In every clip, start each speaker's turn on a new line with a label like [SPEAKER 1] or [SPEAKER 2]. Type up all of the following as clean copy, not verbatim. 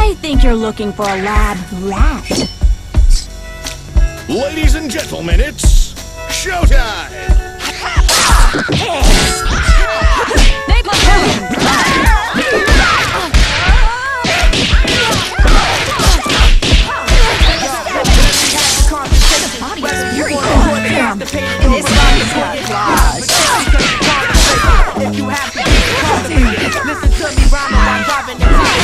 [SPEAKER 1] I think you're looking for a lab rat.
[SPEAKER 2] Ladies and gentlemen, it's showtime!
[SPEAKER 3] If you have to listen to me rhyme while driving the car.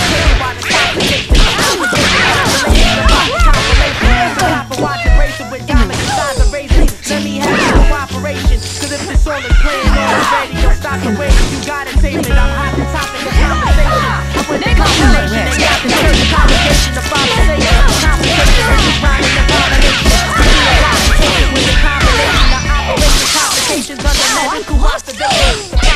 [SPEAKER 3] Let me have your cooperation. Cause if this song is playing on the radio, stop the way you gotta tape it. I'm hot to top in the conversation. I'm with the conversation. They got the church congregation. The Bible say conversation. Rhyming the combination. With the combination, the operation complications under medical observation.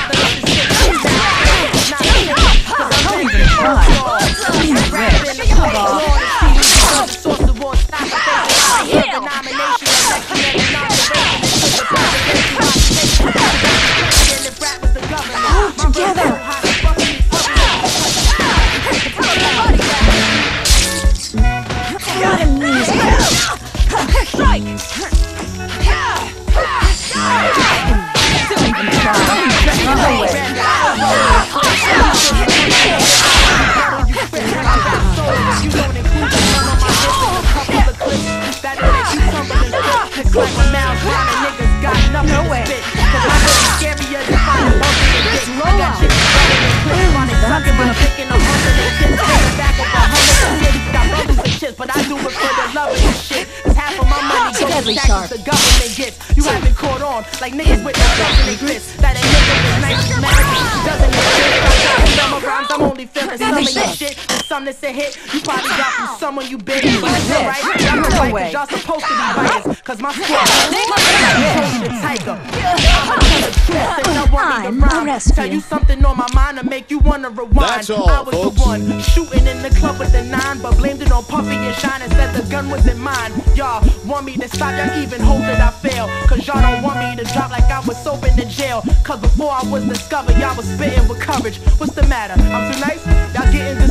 [SPEAKER 3] The government gets you haven't caught on like niggas with no government glitz. That ain't niggas with nice marriage doesn't exist. I'm rhymes, I'm only feeling some of your shit. And some that's a hit you probably got from someone you been with. Right? Y'all know right, y'all supposed to be writers. Cause my squad is the tiger. I'm tell you something on my mind to make you wanna rewind.
[SPEAKER 2] That's all,
[SPEAKER 3] I was
[SPEAKER 2] folks.
[SPEAKER 3] the one shooting in the club with the 9, but blamed it on Puffy and Shine and said the gun wasn't mine. Y'all want me to stop, y'all even hope that I fail. Cause y'all don't want me to drop like I was soap in the jail. Cause before I was discovered, y'all was spitting with courage. What's the matter? I'm too nice? Y'all getting